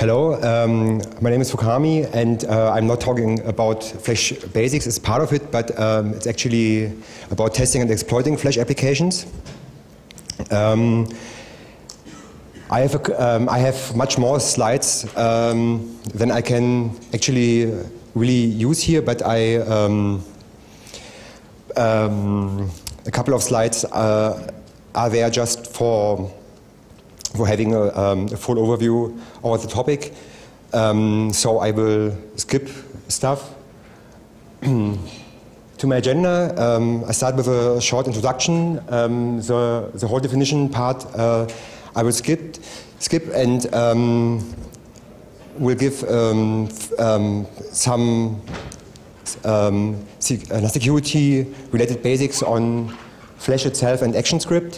Hello, my name is Fukami, and I'm not talking about Flash Basics as part of it, but it's actually about testing and exploiting Flash applications. I have much more slides than I can actually really use here, but a couple of slides are there just for having a full overview over the topic. So I will skip stuff. To my agenda, I start with a short introduction. The whole definition part I will skip and will give some security-related basics on Flash itself and ActionScript.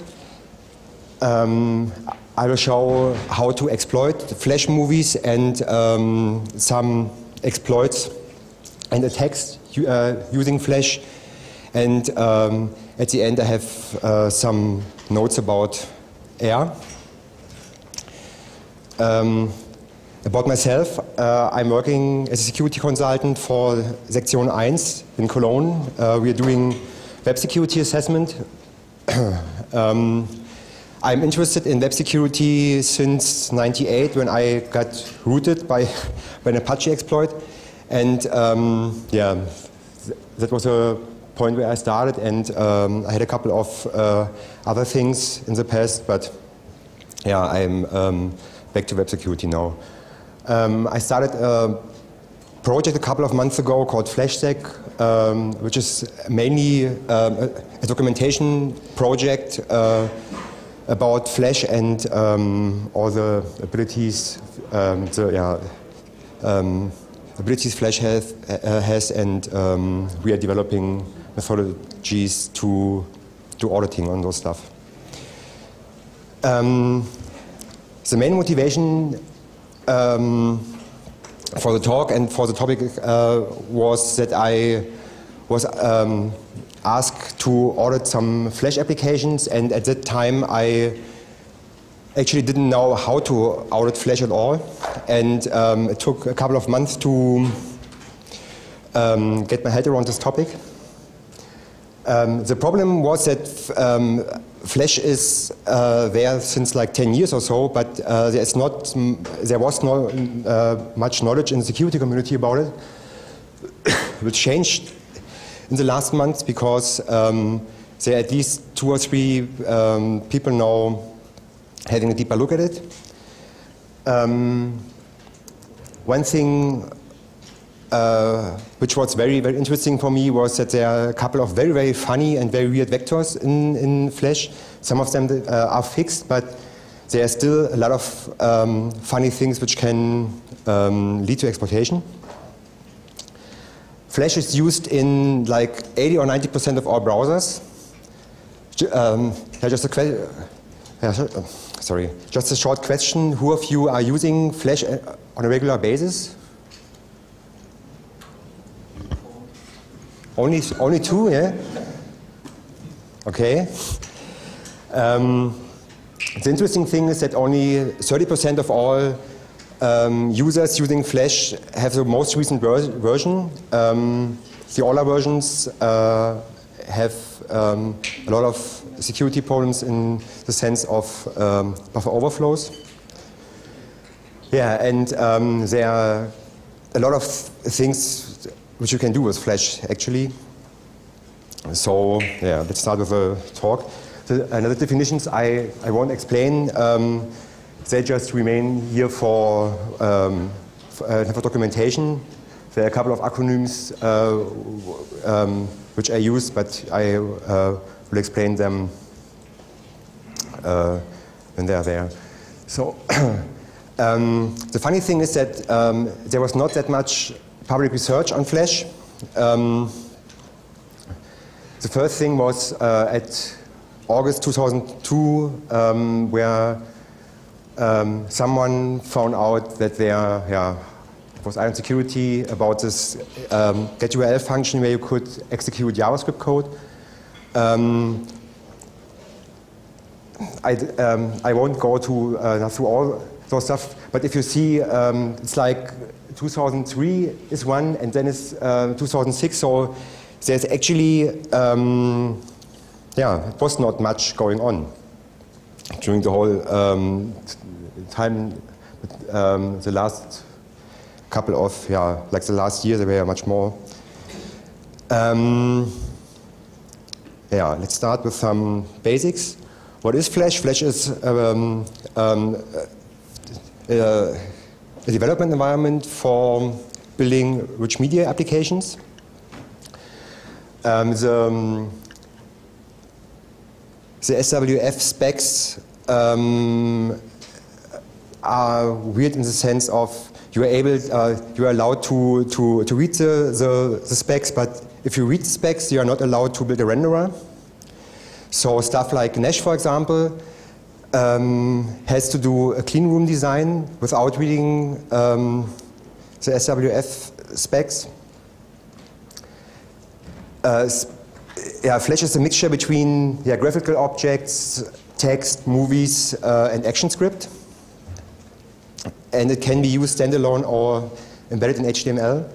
I will show how to exploit Flash movies and some exploits and attacks using Flash. And at the end I have some notes about AIR. About myself, I'm working as a security consultant for Sektion 1 in Cologne. We are doing web security assessment. I'm interested in web security since '98 when I got rooted by an Apache exploit. And yeah, that was a point where I started, and I had a couple of other things in the past, but yeah, I'm back to web security now. I started a project a couple of months ago called FlashSec, which is mainly a documentation project about Flash and all the abilities, abilities Flash has, and we are developing methodologies to do auditing on those stuff. The main motivation for the talk and for the topic was that I was asked to audit some Flash applications, and at that time I actually didn't know how to audit Flash at all, and it took a couple of months to get my head around this topic. The problem was that Flash is there since like 10 years or so, but there was not much knowledge in the security community about it, which changed in the last months because there are at least 2 or 3 people now having a deeper look at it. One thing which was very, very interesting for me was that there are a couple of very, very funny and very weird vectors in Flash. Some of them are fixed, but there are still a lot of funny things which can lead to exploitation. Flash is used in like 80 or 90% of all browsers. Just a short question. Who of you are using Flash on a regular basis? Only 2, yeah? Okay. The interesting thing is that only 30% of all users using Flash have the most recent version. The older versions have a lot of security problems in the sense of buffer overflows. Yeah, and there are a lot of things which you can do with Flash, actually. So, yeah, let's start with the talk. Another definitions I won't explain. They just remain here for documentation. There are a couple of acronyms which I use, but I will explain them when they are there. So the funny thing is that there was not that much public research on Flash. The first thing was at August 2002, where someone found out that there was iron security about this getURL function where you could execute JavaScript code. I won't go through all So stuff, but if you see, it's like 2003 is one, and then it's 2006, so there's actually, yeah, it was not much going on during the whole time, the last couple of, yeah, like the last year, there were much more. Yeah, let's start with some basics. What is Flash? Flash is a development environment for building rich media applications. The SWF specs are weird in the sense of you are allowed to read the specs, but if you read the specs, you are not allowed to build a renderer. So stuff like Nash, for example, has to do a clean room design without reading the SWF specs. Yeah, Flash is a mixture between graphical objects, text, movies, and ActionScript. And it can be used standalone or embedded in HTML.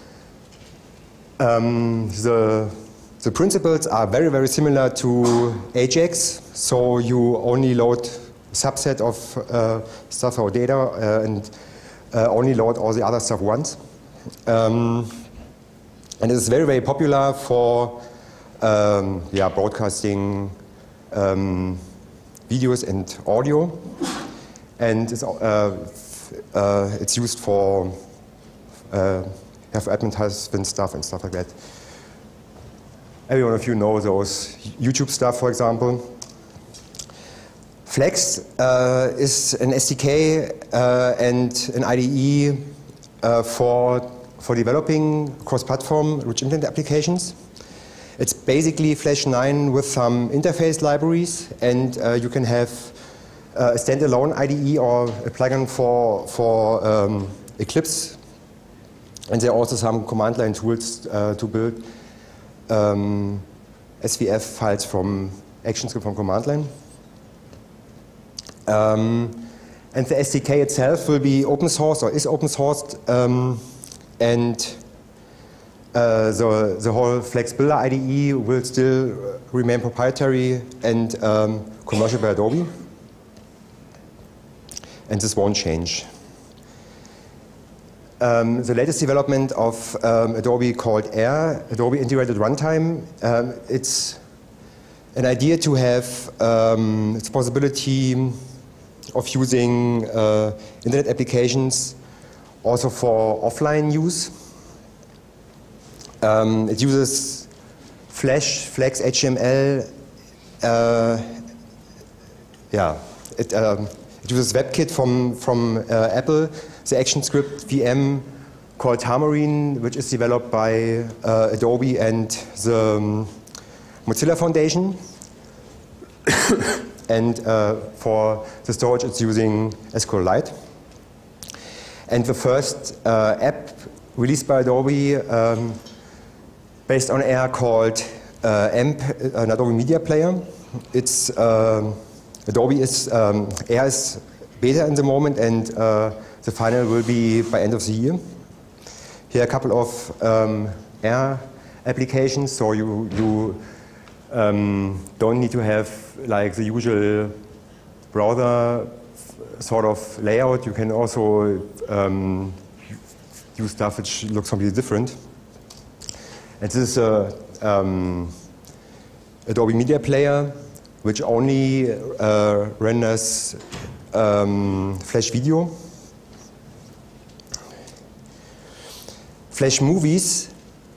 The principles are very, very similar to Ajax. So you only load a subset of stuff or data and only load all the other stuff once. And it's very, very popular for broadcasting videos and audio. And it's used for advertisement stuff and stuff like that. Every one of you know those YouTube stuff, for example. Flex is an SDK and an IDE for developing cross-platform rich internet applications. It's basically Flash 9 with some interface libraries, and you can have a standalone IDE or a plugin for Eclipse. And there are also some command line tools to build SVF files from ActionScript from command line. And the SDK itself will be open source or is open sourced, and the whole Flex Builder IDE will still remain proprietary and commercial by Adobe. And this won't change. The latest development of Adobe called AIR, Adobe Integrated Runtime, it's an idea to have its possibility of using internet applications also for offline use. It uses Flash, Flex, HTML. It uses WebKit from Apple, the ActionScript VM called Tamarine, which is developed by Adobe and the Mozilla Foundation. And for the storage, it's using SQLite. And the first app released by Adobe based on AIR called AMP, an Adobe Media Player. It's Adobe is AIR is beta in the moment, and the final will be by end of the year. Here are a couple of AIR applications, so you don't need to have like the usual browser sort of layout. You can also use stuff which looks completely different. And this is a Adobe Media Player, which only renders Flash video. Flash movies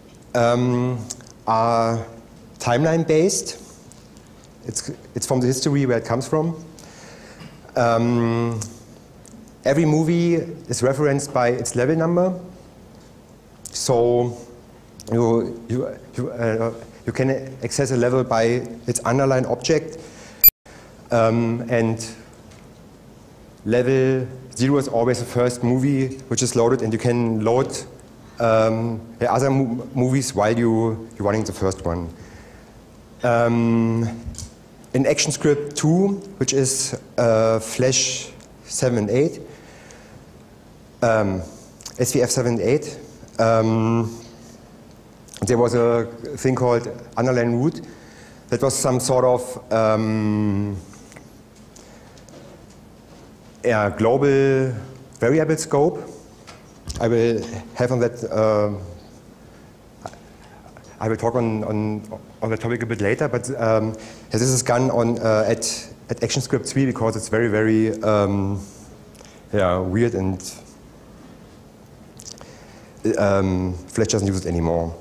are timeline based. It's from the history where it comes from. Every movie is referenced by its level number. So you can access a level by its underlying object, and level 0 is always the first movie which is loaded, and you can load other movies while you're running the first one. In ActionScript 2, which is Flash 7 and 8, SVF78. There was a thing called underline root. That was some sort of global variable scope. I will have on that. I will talk on the topic a bit later. But this is done on at ActionScript 3 because it's very weird and Flash doesn't use it anymore.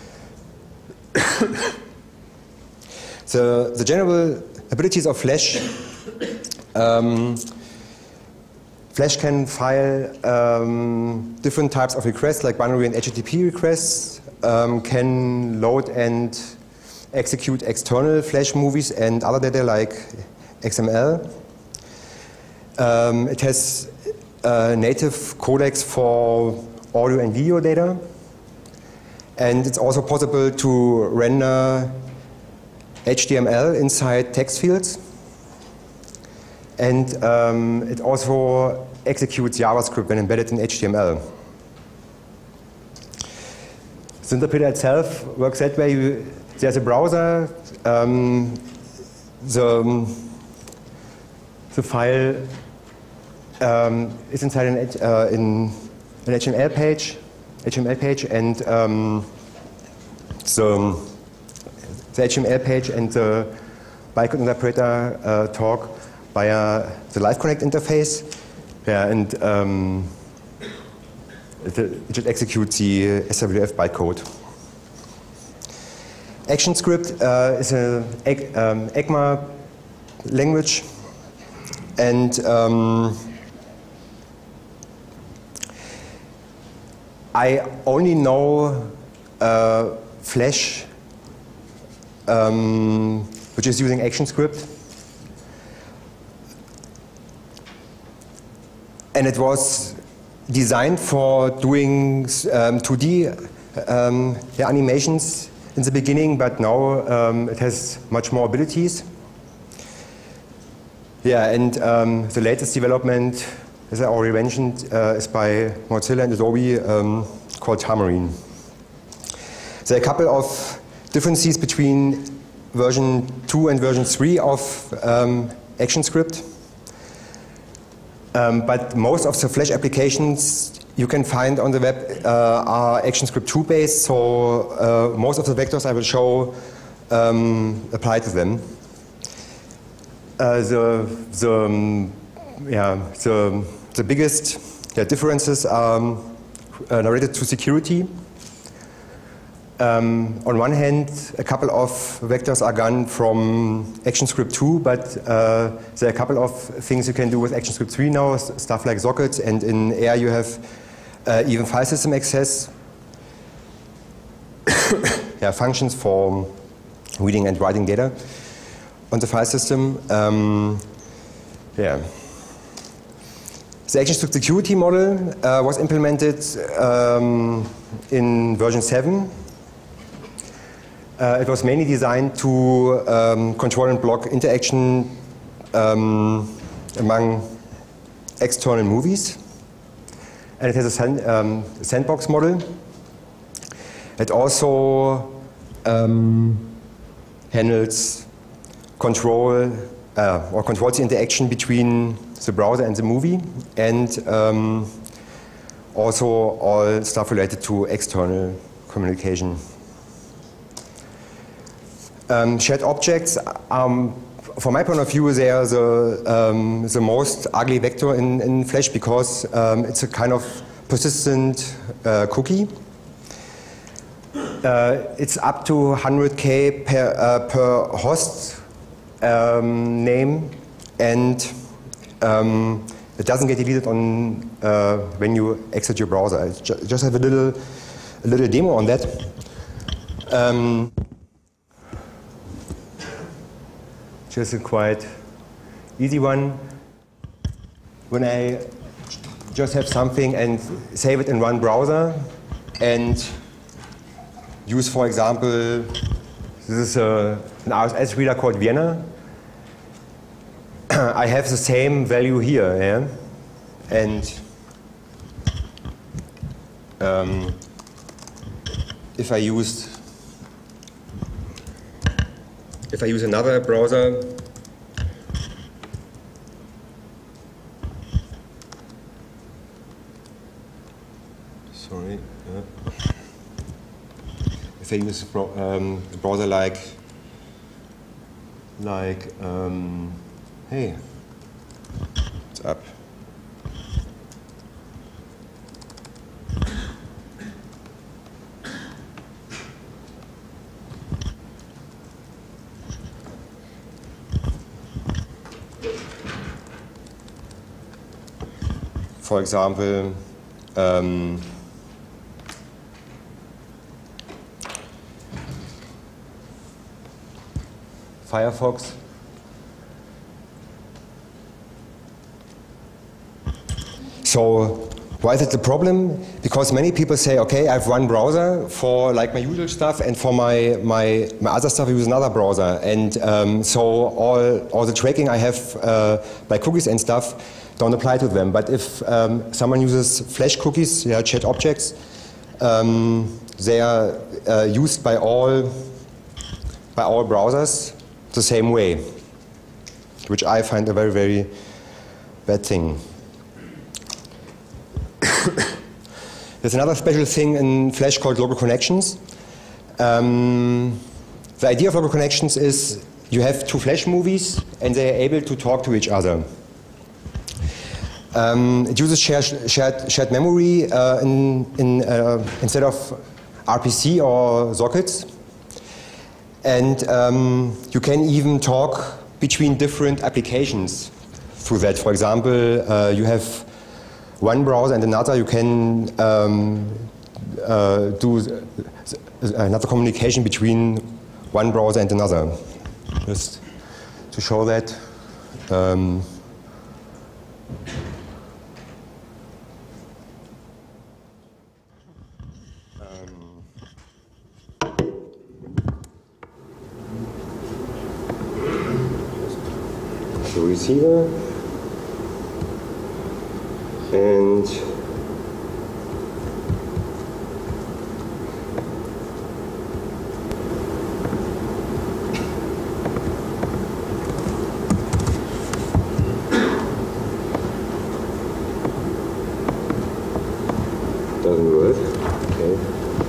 The general abilities of Flash. Flash can file different types of requests, like binary and HTTP requests, can load and execute external Flash movies and other data like XML. It has native codecs for audio and video data. And it's also possible to render HTML inside text fields. And it also executes JavaScript when embedded in HTML. The interpreter itself works that way. There's a browser. The file is inside an HTML page, and the HTML page and the bytecode interpreter talk via the Live Connect interface, and it just executes the SWF bytecode. ActionScript is an ECMA language, and I only know Flash, which is using ActionScript. And it was designed for doing 2D animations in the beginning, but now it has much more abilities. Yeah, and the latest development, as I already mentioned, is by Mozilla and Adobe called Xamarin. There are a couple of differences between version 2 and version 3 of ActionScript. But most of the Flash applications you can find on the web are ActionScript 2 based, so most of the vectors I will show apply to them. The biggest differences are related to security. On one hand, a couple of vectors are gone from ActionScript 2, but there are a couple of things you can do with ActionScript 3 now, stuff like sockets, and in Air you have even file system access. Functions for reading and writing data on the file system. The ActionScript security model was implemented in version 7. It was mainly designed to control and block interaction among external movies. And it has a sandbox model. It also handles controls the interaction between the browser and the movie, and also all stuff related to external communication. Shared objects, from my point of view, they are the most ugly vector in Flash because it's a kind of persistent cookie. It's up to 100K per host name, and it doesn't get deleted on when you exit your browser. I just have a little demo on that. Just a quite easy one. When I just have something and save it in one browser and use, for example, this is an RSS reader called Vienna. I have the same value here, yeah? And if I use another browser, if I use a browser like hey, what's up? For example, Firefox. So why is it the problem? Because many people say, okay, I have one browser for like my usual stuff, and for my other stuff I use another browser. And so all the tracking I have by cookies and stuff don't apply to them. But if someone uses Flash cookies, chat objects, they are used by all browsers the same way, which I find a very, very bad thing. There's another special thing in Flash called local connections. The idea of local connections is you have two Flash movies and they are able to talk to each other. It uses shared memory instead of RPC or sockets. And you can even talk between different applications through that. For example, you have one browser and another, you can do another communication between one browser and another. Just to show that. The receiver and doesn't work. Okay.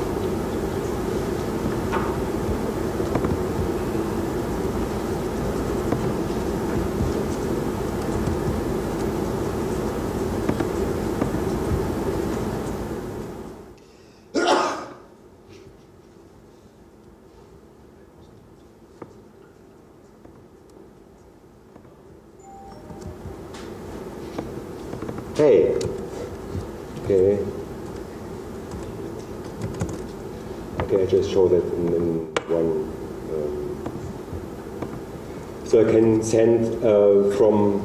Hey. Okay. Okay, I just showed that in one. So I can send from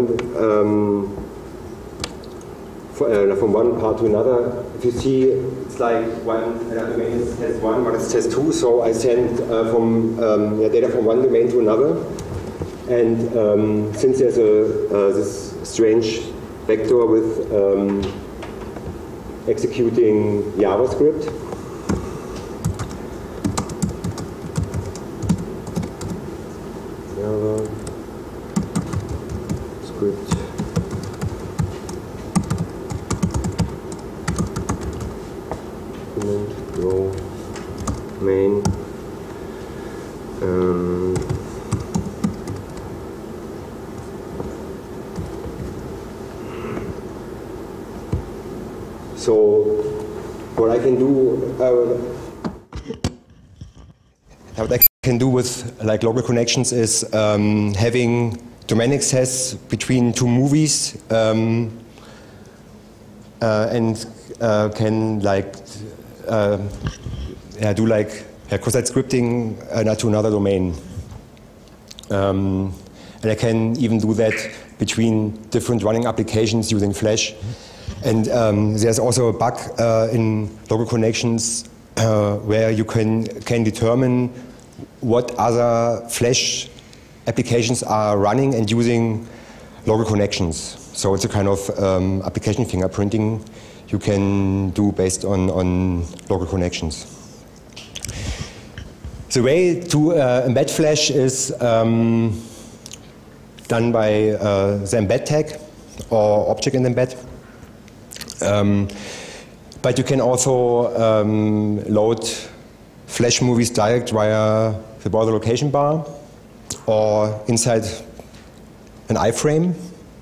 one part to another. If you see, it's like another domain is test 1, one is test 2. So I send from data from one domain to another. And since there's this strange vector with executing JavaScript, go main so what I can do with like local connections is having domain access between two movies and can like do like cross-site scripting to another domain. And I can even do that between different running applications using Flash. And there's also a bug in local connections where you can determine what other Flash applications are running and using local connections. So it's a kind of application fingerprinting you can do based on local connections. The way to embed Flash is done by the embed tag or object in embed. But you can also load Flash movies direct via the browser location bar or inside an iframe.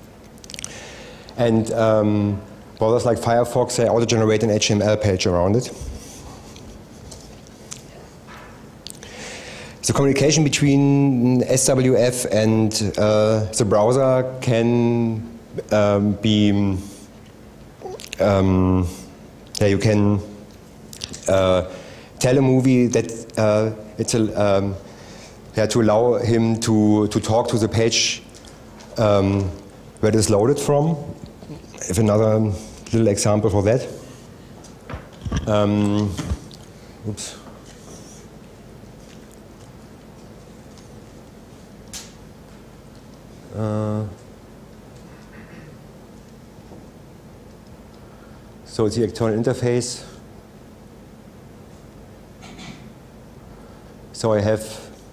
And browsers like Firefox, they auto-generate an HTML page around it. The communication between SWF and the browser can be, you can tell a movie that it's to allow him to talk to the page where it is loaded from. I have another little example for that. Oops. So it's the external interface. So I have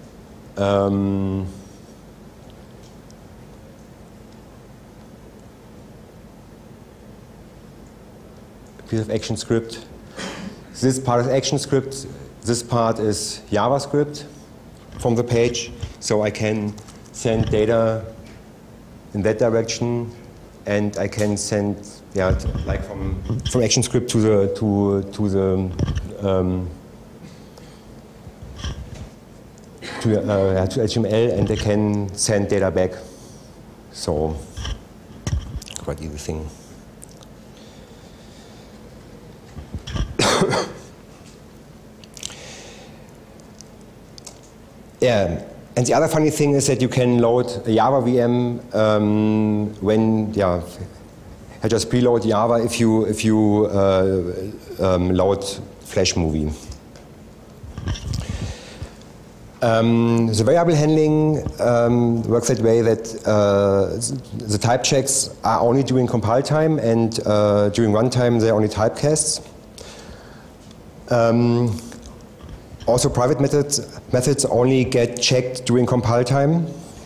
a piece of ActionScript. This part is ActionScript. This part is JavaScript from the page. So I can send data in that direction, and I can send, like from ActionScript to HTML, and I can send data back. So quite easy thing. Yeah. And the other funny thing is that you can load a Java VM when, I just preload Java if you load Flash movie. The variable handling works that way that the type checks are only during compile time, and during runtime they're only typecasts. Also, private methods only get checked during compile time.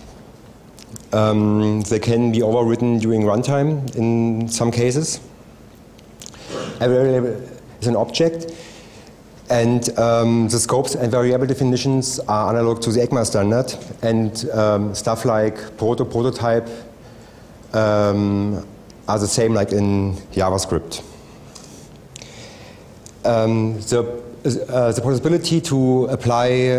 They can be overwritten during runtime in some cases. A variable is an object, and the scopes and variable definitions are analog to the ECMA standard, and stuff like prototype are the same like in JavaScript. The possibility to apply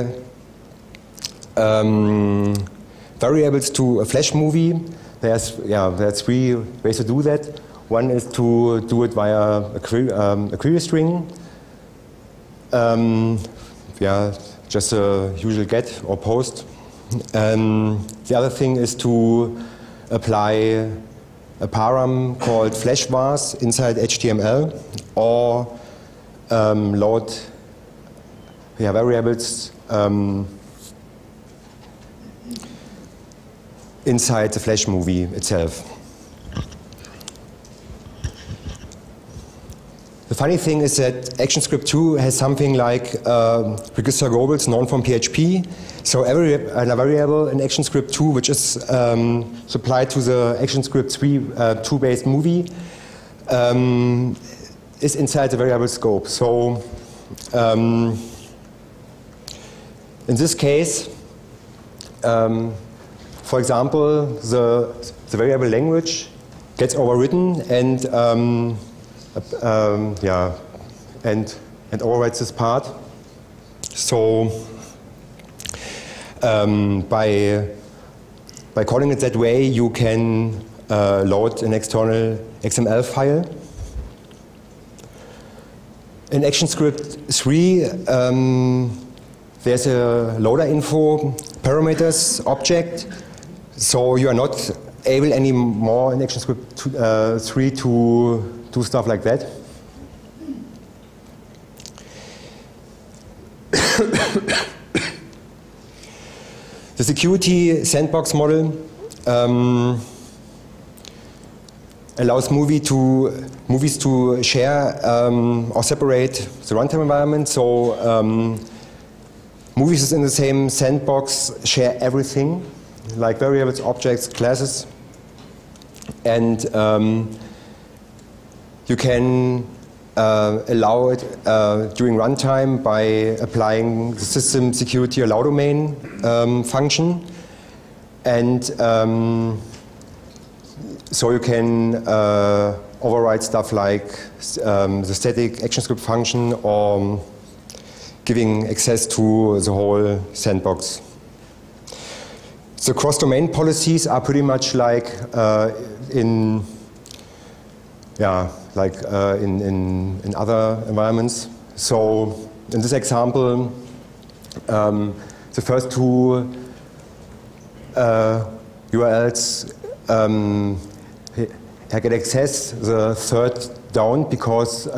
variables to a Flash movie, there's 3 ways to do that. One is to do it via a query string. Just a usual get or post. The other thing is to apply a param called FlashVars inside HTML, or load variables inside the Flash movie itself. The funny thing is that ActionScript 2 has something like register globals known from PHP. So every variable in ActionScript 2 which is supplied to the ActionScript 2 based movie is inside the variable scope. So in this case, for example, the variable language gets overwritten and overwrites this part. So by calling it that way, you can load an external XML file. In ActionScript 3, there's a loader info parameters object, so you are not able anymore in ActionScript 3 to do stuff like that. The security sandbox model allows movies to share or separate the runtime environment. So movies in the same sandbox share everything, like variables, objects, classes, and you can allow it during runtime by applying the system security allow domain function, and so you can override stuff like the static ActionScript function or giving access to the whole sandbox. The cross-domain policies are pretty much like in other environments. So in this example, the first two URLs get access, the third don't, because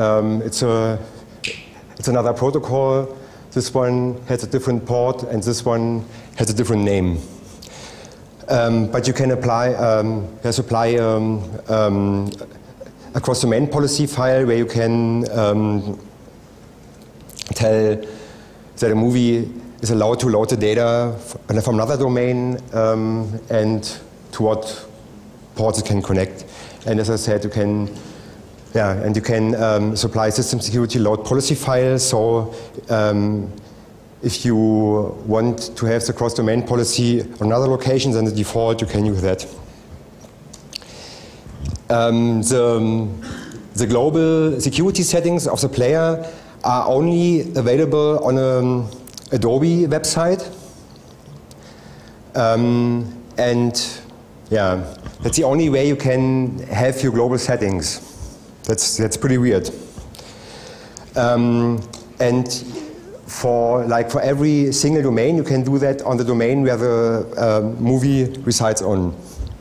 it's another protocol. This one has a different port and this one has a different name. But you can apply a cross-domain policy file where you can tell that a movie is allowed to load the data from another domain and to what ports it can connect. And as I said, you can, supply system security load policy files. So if you want to have the cross-domain policy on another location than the default, you can use that. The global security settings of the player are only available on an Adobe website. And yeah, that's the only way you can have your global settings. That's pretty weird. And for every single domain, you can do that on the domain where the movie resides on.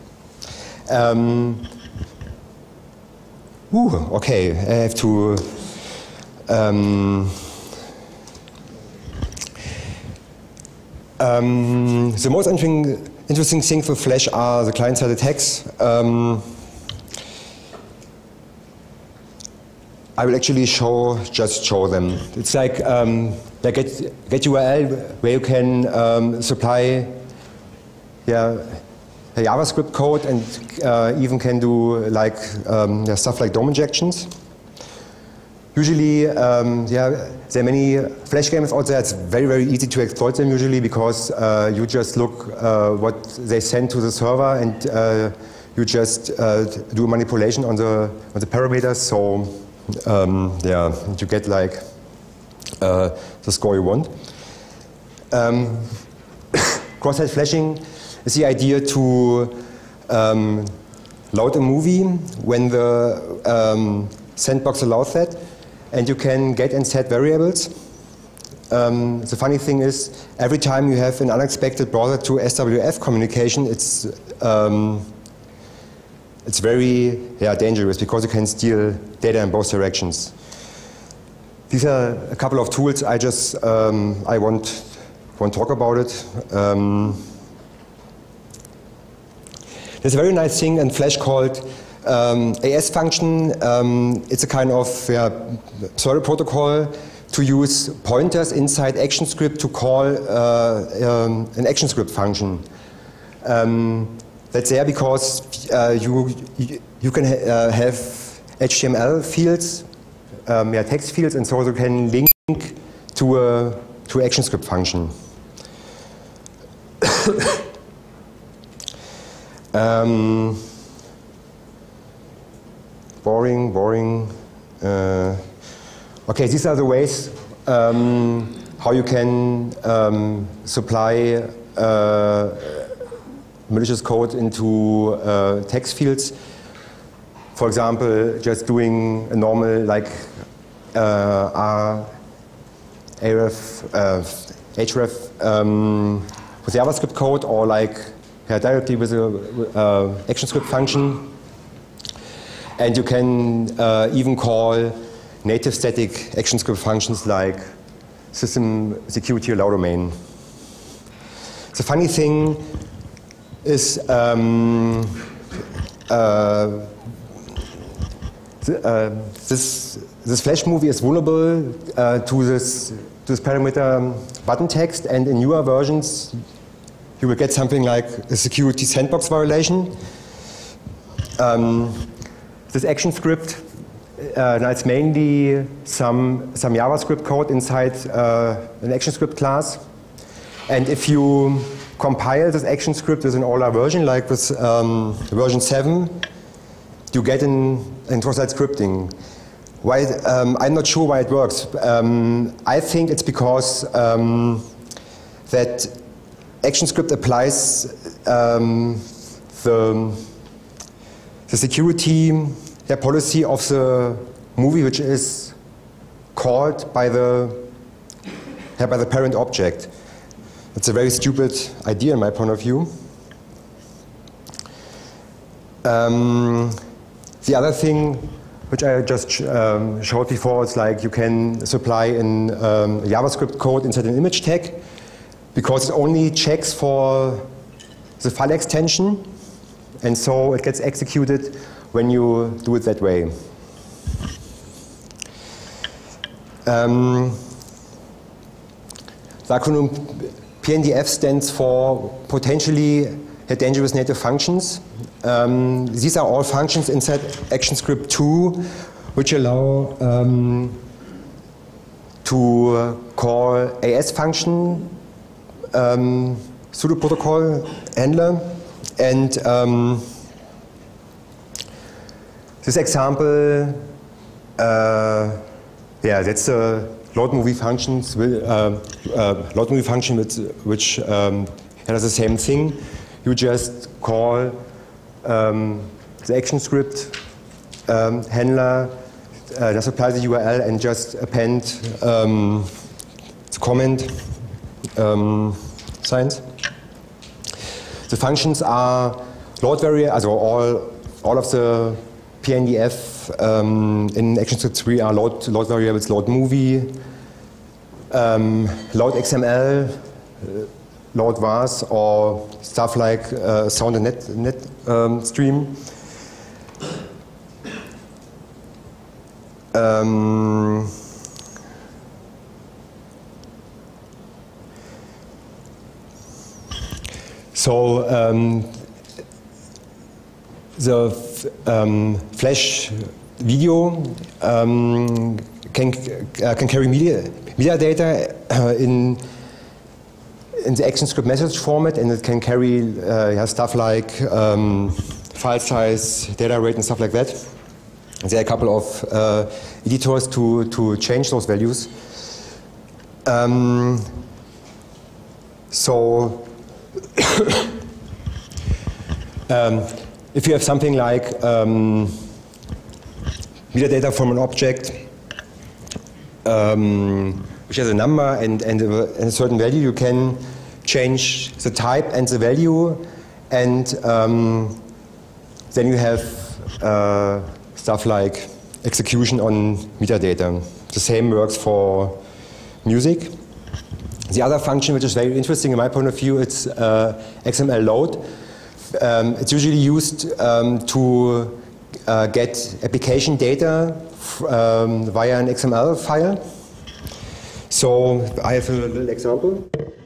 Okay, I have to. The most interesting thing for Flash are the client-side attacks. I will actually just show them. It's like get URL where you can supply a JavaScript code and even can do stuff like DOM injections. Usually, there are many Flash games out there. It's very, very easy to exploit them usually because you just look what they send to the server and you just do manipulation on the parameters. So you get the score you want. Cross-site flashing is the idea to load a movie when the sandbox allows that, and you can get and set variables. The funny thing is, every time you have an unexpected browser to SWF communication, it's very dangerous because you can steal data in both directions. These are a couple of tools I won't talk about it. There's a very nice thing in Flash called AS function. It's a kind of pseudo protocol to use pointers inside ActionScript to call an ActionScript function. That's there because you can have HTML fields, text fields, and so you can link to a ActionScript function. Boring. Okay, these are the ways how you can supply malicious code into text fields. For example, just doing a normal href with JavaScript code, or directly with a ActionScript function. And you can even call native static ActionScript functions like system security allow domain. The funny thing is this Flash movie is vulnerable to this parameter button text, and in newer versions you will get something like a security sandbox violation. This action script, now it's mainly some JavaScript code inside an ActionScript class. And if you compile this ActionScript with an older version, like with version 7, you get an cross-site scripting. Why? I'm not sure why it works. I think it's because that ActionScript applies the security policy of the movie, which is called by the parent object. It's a very stupid idea in my point of view. The other thing which I just showed before is like you can supply in JavaScript code inside an image tag, because it only checks for the file extension, and so it gets executed when you do it that way. The acronym PNDF stands for potentially dangerous native functions. These are all functions inside ActionScript 2 which allow to call AS function pseudo protocol handler, and this example, yeah, that's a load movie functions. Load movie function which does the same thing. You just call the ActionScript handler, just apply the URL and just append the comment signs. The functions are load variable, also all of the PNDF in ActionScript 3 are load variables, load movie, load XML, load vars, or stuff like sound and net stream. So the Flash video can carry media data in the ActionScript message format, and it can carry stuff like file size, data rate, and stuff like that. There are a couple of editors to change those values. So if you have something like metadata from an object which has a number and a certain value, you can change the type and the value, and then you have stuff like execution on metadata. The same works for music. The other function, which is very interesting in my point of view, it's XML load. It's usually used to get application data via an XML file. So I have a little example.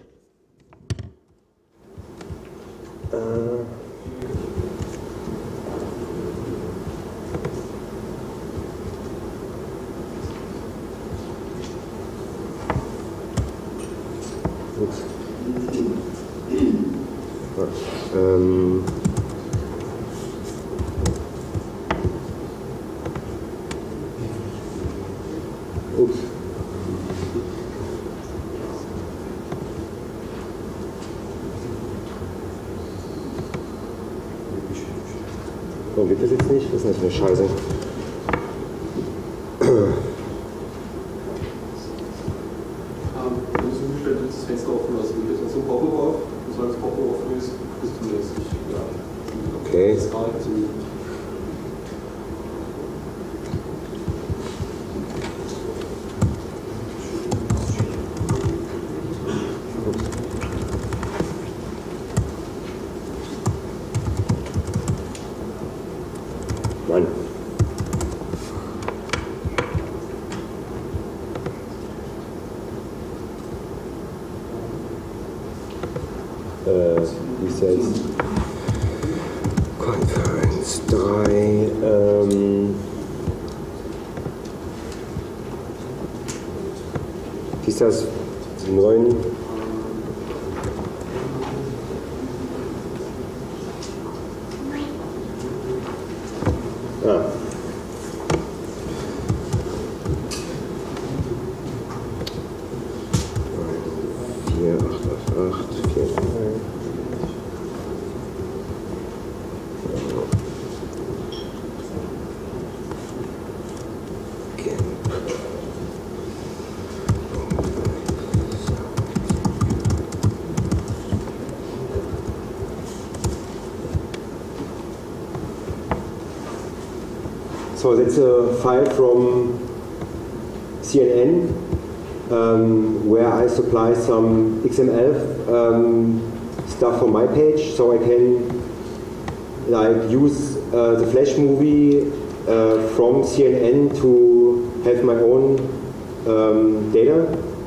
Warum geht das jetzt nicht? Das ist natürlich scheiße. Du musst umstellen, dass das Fenster offen lassen. Du lässt so ein Pop-up auf, und solange das Pop-up offen ist, bist du jetzt nicht. Ja. Okay. Das ist gerade zu. Nein. jetzt? Konferenz 3. Wie ist das? Die 9. Ah. So that's a file from CNN where I supply some XML stuff for my page, so I can like use the Flash movie from CNN to have my own data.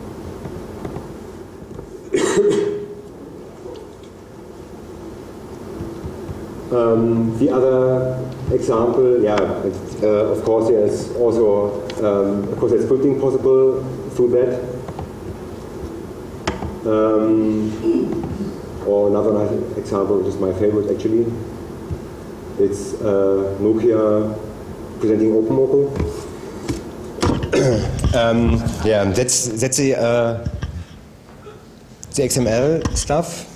The other example, yeah, of course there's also, of course there's scripting possible through that. Or another nice example, which is my favorite actually. It's Nokia presenting OpenMoko. Yeah, that's the XML stuff.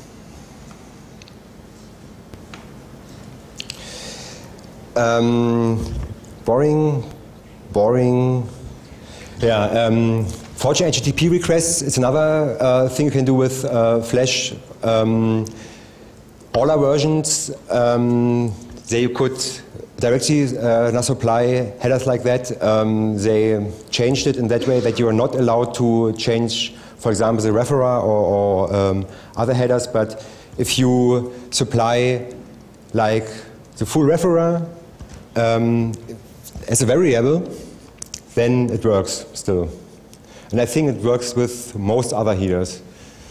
Boring. Yeah, forging HTTP requests is another thing you can do with Flash. All our versions, they you could directly not supply headers like that. They changed it in that way that you are not allowed to change, for example, the referrer or other headers. But if you supply like the full referrer as a variable, then it works still. And I think it works with most other headers.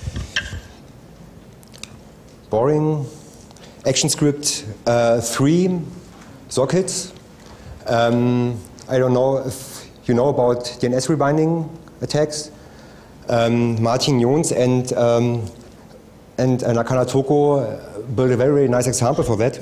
Boring. ActionScript 3 sockets. I don't know if you know about DNS rebinding attacks. Martin Jons and Nakana Toko built a very, very nice example for that.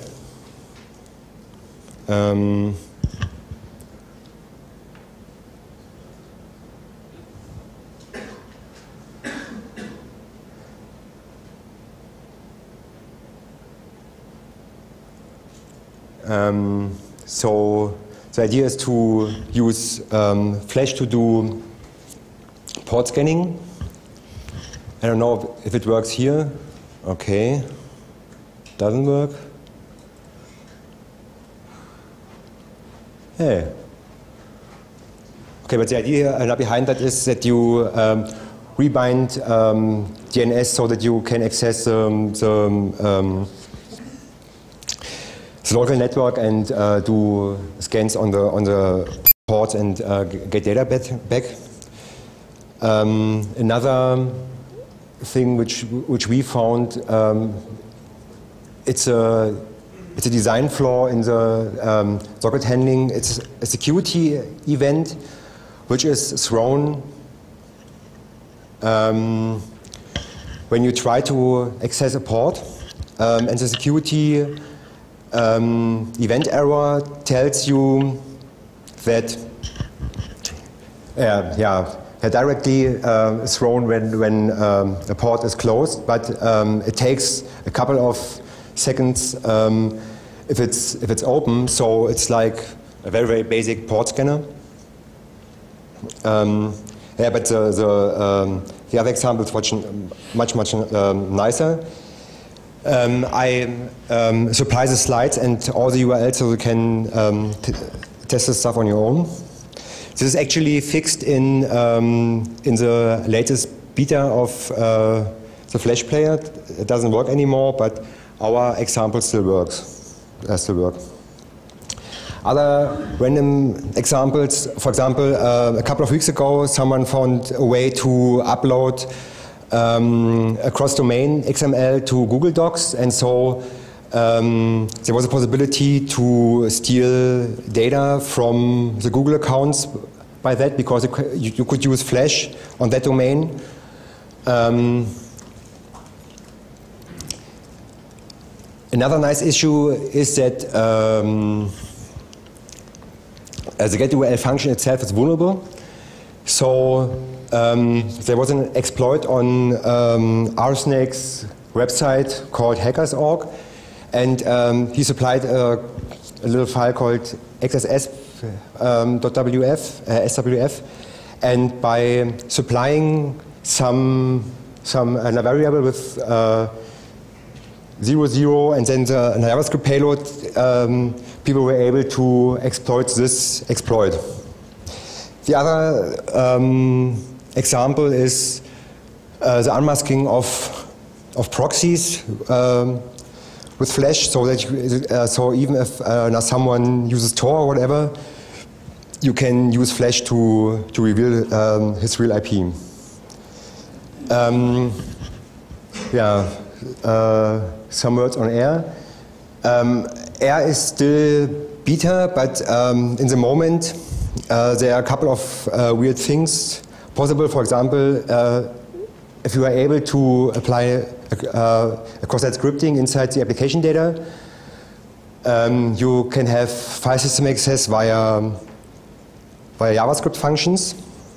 So the idea is to use Flash to do port scanning. I don't know if it works here. Okay, doesn't work. Hey. Okay, but the idea behind that is that you rebind DNS so that you can access the local network and do scans on the ports and get data back. Another thing which we found, it's a design flaw in the socket handling. It's a security event which is thrown when you try to access a port, and the security event error tells you that directly thrown when a port is closed, but it takes a couple of seconds if it's open. So it's like a very, very basic port scanner. Yeah, but the other example is much nicer. I supply the slides and all the URLs so you can test the stuff on your own. This is actually fixed in the latest beta of the Flash player. It doesn't work anymore, but our example still works. Other random examples, for example, a couple of weeks ago, someone found a way to upload cross-domain XML to Google Docs, and so there was a possibility to steal data from the Google accounts by that, because you could use Flash on that domain. Another nice issue is that the get-URL function itself is vulnerable. So there was an exploit on RSnake's website called hackers.org, and he supplied a little file called xss.swf, and by supplying some a variable with 00 and then the JavaScript payload, people were able to exploit this exploit. The other example is the unmasking of proxies with Flash, so that so even if someone uses Tor or whatever, you can use Flash to reveal his real IP. Some words on Air. Air is still beta, but in the moment there are a couple of weird things possible. For example, if you are able to apply a cross-site scripting inside the application data, you can have file system access via JavaScript functions.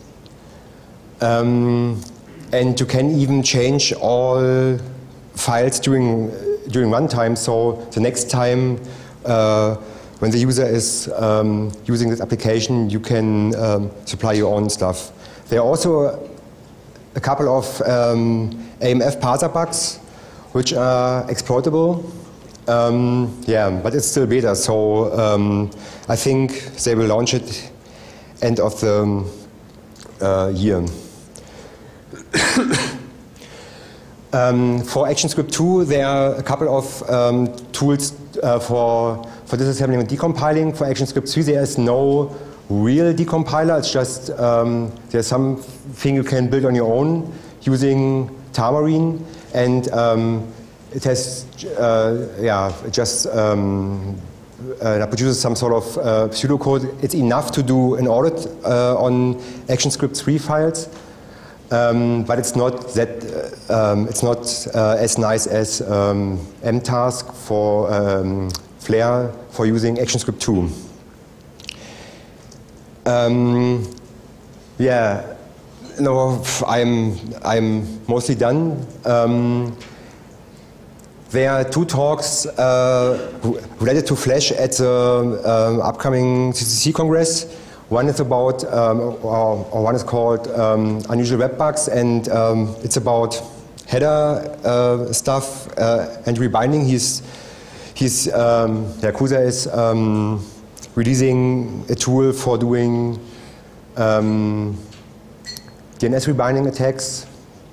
And you can even change all files during runtime. So the next time when the user is using this application, you can supply your own stuff. There are also a couple of AMF parser bugs which are exploitable. But it's still beta, so I think they will launch it end of the year. For ActionScript 2, there are a couple of tools for disassembling and decompiling. For ActionScript 3, there is no real decompiler. It's just there's something you can build on your own using Tamarine, and it has produces some sort of pseudocode. It's enough to do an audit on ActionScript 3 files. But it's not that as nice as MTask for Flare for using ActionScript 2. I'm mostly done. There are two talks related to Flash at the upcoming CCC Congress. One is about, or one is called Unusual Web Bugs, and it's about header stuff and rebinding. Kusa is releasing a tool for doing DNS rebinding attacks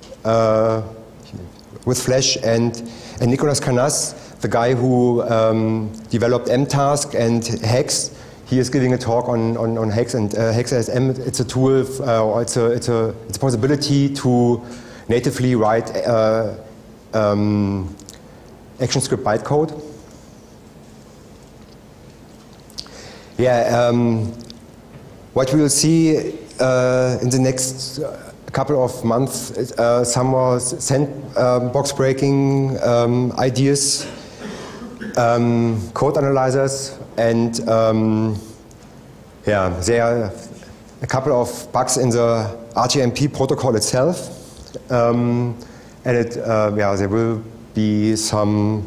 with Flash, and Nicolas Canas, the guy who developed MTask and Hex, he is giving a talk on Hex, and Hex ASM. It's a tool, or it's a possibility to natively write ActionScript bytecode. What we will see in the next couple of months is some more sandbox breaking ideas, code analyzers, and there are a couple of bugs in the RTMP protocol itself, and there will be some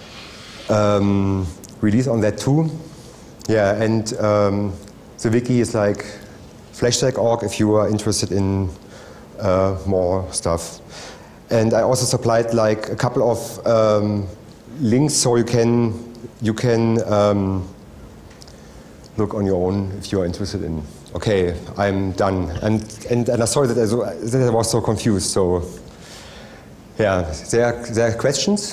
release on that too. And the wiki is like flashstack.org if you are interested in more stuff. And I also supplied like a couple of links, so you can look on your own if you are interested in. Okay, I'm done. And I'm sorry that I was so confused. So there are questions.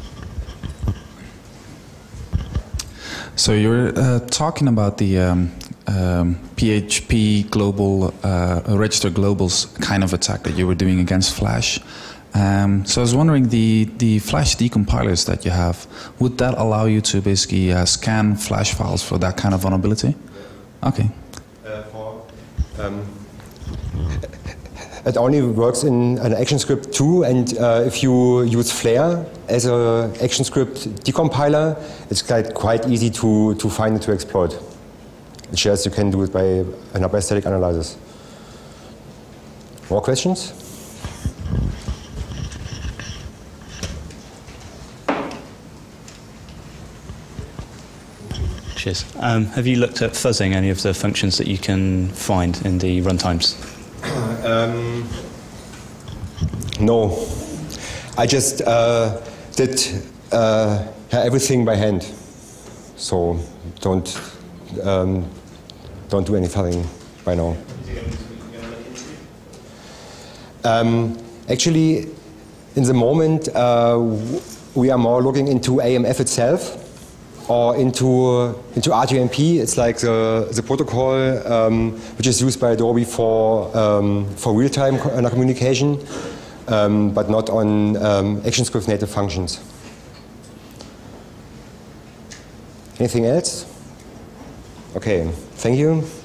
So you're talking about the PHP global, register globals kind of attack that you were doing against Flash. So I was wondering, the Flash decompilers that you have, would that allow you to basically scan Flash files for that kind of vulnerability? Okay. It only works in an ActionScript too, and if you use Flare as an ActionScript decompiler, it's quite easy to find and to exploit. It's just you can do it by static analysis. More questions? Cheers. Have you looked at fuzzing any of the functions that you can find in the runtimes? No. I just did everything by hand. So don't do any fuzzing by now. Actually, in the moment, we are more looking into AMF itself, or into RTMP. It's like the protocol which is used by Adobe for real-time communication, but not on ActionScript native functions. Anything else? Okay, thank you.